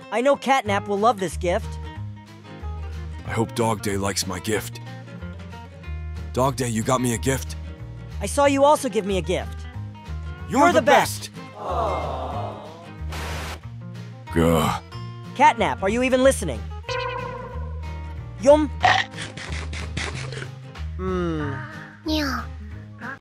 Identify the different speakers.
Speaker 1: I know Catnap will love this gift.
Speaker 2: I hope DogDay likes my gift. DogDay, you got me a gift?
Speaker 1: I saw you also give me a gift.
Speaker 2: You're the best! Gah.
Speaker 1: Catnap, are you even listening? Yum.
Speaker 3: Yeah.